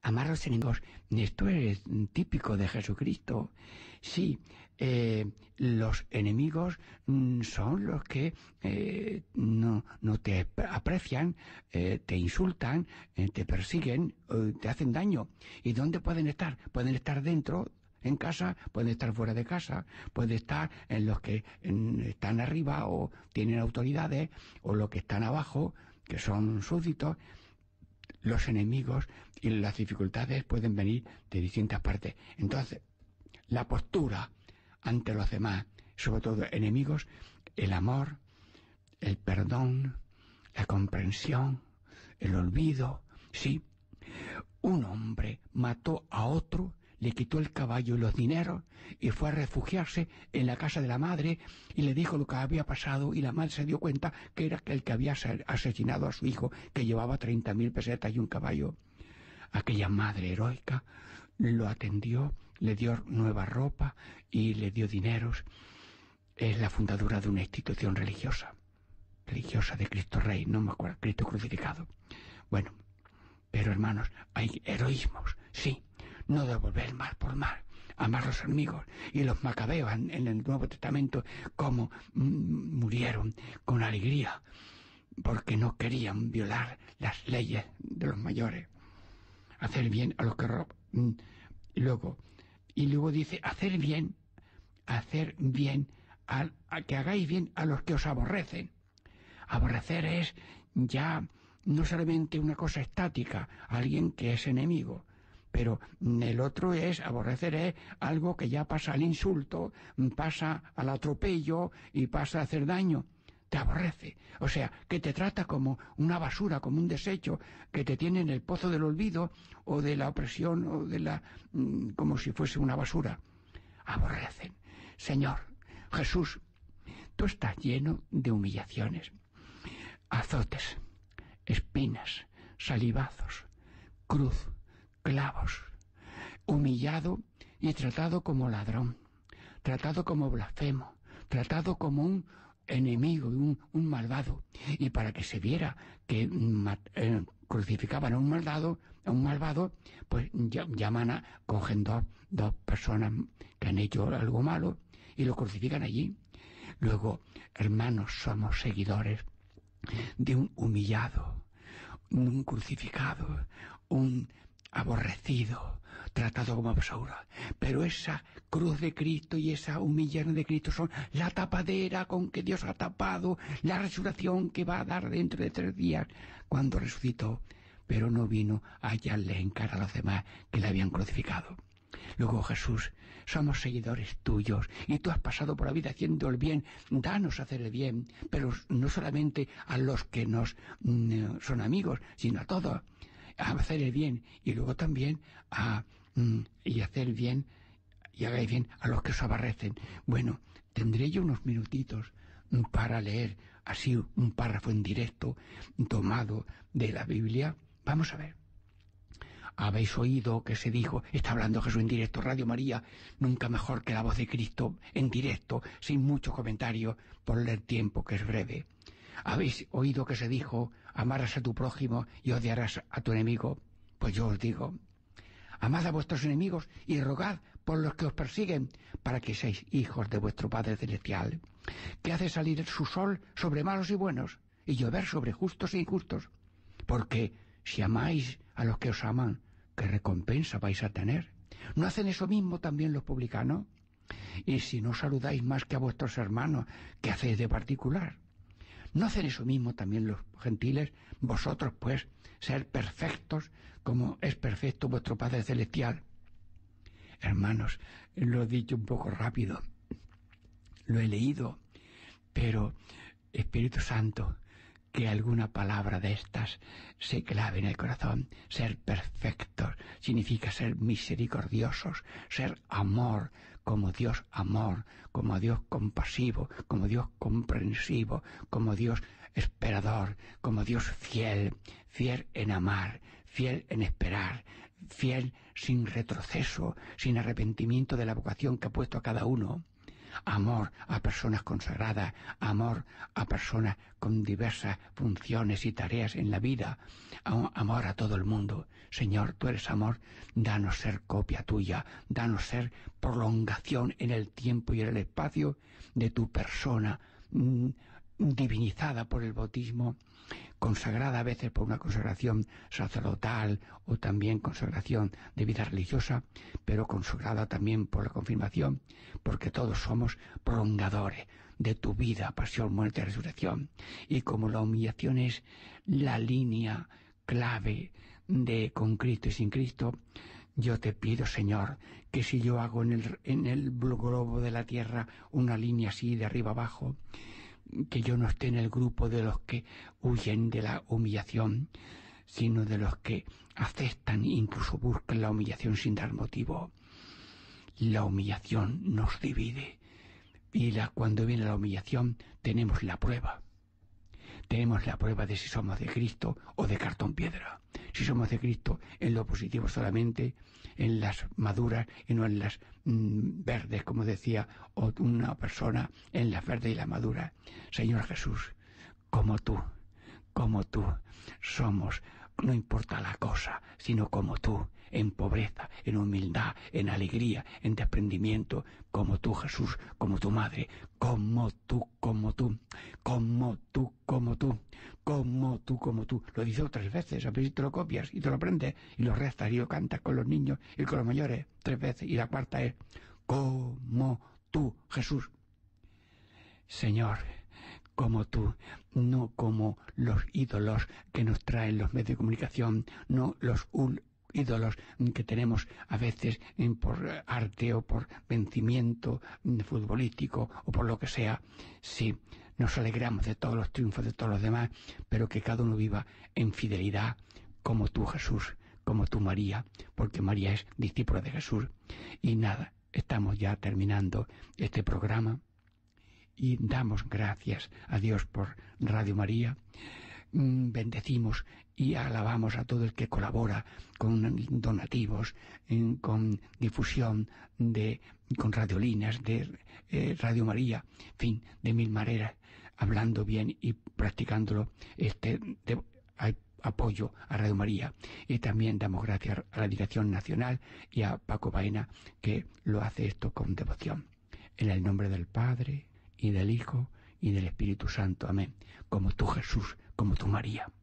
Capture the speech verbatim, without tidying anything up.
amar a los enemigos, esto es típico de Jesucristo. Sí, eh, los enemigos mm, son los que eh, no, no te aprecian, eh, te insultan, eh, te persiguen, eh, te hacen daño. ¿Y dónde pueden estar? Pueden estar dentro, en casa, pueden estar fuera de casa, pueden estar en los que en, están arriba o tienen autoridades, o los que están abajo, que son súbditos. Los enemigos y las dificultades pueden venir de distintas partes. Entonces, la postura ante los demás, sobre todo enemigos, el amor, el perdón, la comprensión, el olvido. Sí, un hombre mató a otro, le quitó el caballo y los dineros y fue a refugiarse en la casa de la madre y le dijo lo que había pasado, y la madre se dio cuenta que era el que había asesinado a su hijo, que llevaba treinta mil pesetas y un caballo. Aquella madre heroica lo atendió, le dio nueva ropa y le dio dineros. Es la fundadora de una institución religiosa, religiosa de Cristo Rey, no me acuerdo, Cristo crucificado. Bueno, pero hermanos, hay heroísmos, sí, no devolver mal por mal, amar a los enemigos. Y los macabeos en, en el Nuevo Testamento, como mm, murieron con alegría, porque no querían violar las leyes de los mayores. Hacer bien a los que roban. Y luego, y luego dice, hacer bien, hacer bien, a, a que hagáis bien a los que os aborrecen. Aborrecer es ya no solamente una cosa estática, alguien que es enemigo, pero el otro es, aborrecer es algo que ya pasa al insulto, pasa al atropello y pasa a hacer daño. Te aborrece, o sea, que te trata como una basura, como un desecho, que te tiene en el pozo del olvido o de la opresión o de la, como si fuese una basura. Aborrecen. Señor Jesús, tú estás lleno de humillaciones, azotes, espinas, salivazos, cruz, clavos, humillado y tratado como ladrón, tratado como blasfemo, tratado como un enemigo, un, un malvado. Y para que se viera que eh, crucificaban a un malvado, a un malvado, pues llaman a, cogen dos, dos personas que han hecho algo malo y lo crucifican allí. Luego, hermanos, somos seguidores de un humillado, un crucificado, un aborrecido, tratado como basura. Pero esa cruz de Cristo y esa humillación de Cristo son la tapadera con que Dios ha tapado la resurrección que va a dar dentro de tres días, cuando resucitó, pero no vino a hallarle en cara a los demás que le habían crucificado. Luego, Jesús, somos seguidores tuyos y tú has pasado por la vida haciendo el bien. Danos a hacer el bien, pero no solamente a los que nos mm, son amigos, sino a todos, a hacer el bien, y luego también a mm, y hacer el bien y hagáis bien a los que os aborrecen. Bueno, tendré yo unos minutitos para leer así un párrafo en directo tomado de la Biblia. Vamos a ver. Habéis oído que se dijo, está hablando Jesús en directo, Radio María, nunca mejor que la voz de Cristo en directo, sin mucho comentario, por el tiempo que es breve. Habéis oído que se dijo, amarás a tu prójimo y odiarás a tu enemigo. Pues yo os digo, amad a vuestros enemigos y rogad por los que os persiguen, para que seáis hijos de vuestro Padre Celestial, que hace salir su sol sobre malos y buenos, y llover sobre justos e injustos. Porque si amáis a los que os aman, ¿qué recompensa vais a tener? ¿No hacen eso mismo también los publicanos? Y si no saludáis más que a vuestros hermanos, ¿qué hacéis de particular? ¿No hacen eso mismo también los gentiles? Vosotros, pues, ser perfectos como es perfecto vuestro Padre Celestial. Hermanos, lo he dicho un poco rápido, lo he leído, pero Espíritu Santo, que alguna palabra de estas se clave en el corazón. Ser perfectos significa ser misericordiosos, ser amor, como Dios amor, como Dios compasivo, como Dios comprensivo, como Dios esperador, como Dios fiel, fiel en amar, fiel en esperar, fiel sin retroceso, sin arrepentimiento de la vocación que ha puesto a cada uno. amor a personas consagradas, amor a personas con diversas funciones y tareas en la vida, amor a todo el mundo. Señor, tú eres amor, danos ser copia tuya, danos ser prolongación en el tiempo y en el espacio de tu persona, mmm, divinizada por el bautismo, consagrada a veces por una consagración sacerdotal o también consagración de vida religiosa, pero consagrada también por la confirmación, porque todos somos prolongadores de tu vida, pasión, muerte y resurrección. Y como la humillación es la línea clave de con Cristo y sin Cristo, yo te pido, Señor, que si yo hago en el, en el globo de la tierra una línea así de arriba abajo, que yo no esté en el grupo de los que huyen de la humillación, sino de los que aceptan e incluso buscan la humillación sin dar motivo. La humillación nos divide, y la, cuando viene la humillación tenemos la prueba. Tenemos la prueba de si somos de Cristo o de cartón piedra. Si somos de Cristo en lo positivo solamente, en las maduras y no en las mmm, verdes, como decía una persona, en las verdes y las maduras. Señor Jesús, como tú, como tú somos, no importa la cosa, sino como tú, en pobreza, en humildad, en alegría, en desprendimiento, como tú, Jesús, como tu madre, como tú, como tú, como tú, como tú, como tú, como tú. Lo dice otras veces, a ver si te lo copias y te lo aprendes y lo rezas y lo cantas con los niños y con los mayores tres veces, y la cuarta es como tú, Jesús. Señor, como tú, no como los ídolos que nos traen los medios de comunicación, no los ídolos que tenemos a veces por arte o por vencimiento futbolístico o por lo que sea. Sí, nos alegramos de todos los triunfos de todos los demás, pero que cada uno viva en fidelidad como tú, Jesús, como tú, María, porque María es discípula de Jesús. Y nada, estamos ya terminando este programa. Y damos gracias a Dios por Radio María, bendecimos y alabamos a todo el que colabora con donativos, con difusión, de, con radiolíneas de eh, Radio María, en fin, de mil maneras, hablando bien y practicándolo, este de, hay apoyo a Radio María. Y también damos gracias a la Dirección Nacional y a Paco Baena, que lo hace esto con devoción. En el nombre del Padre, y del Hijo, y del Espíritu Santo. Amén. Como tú, Jesús, como tú, María.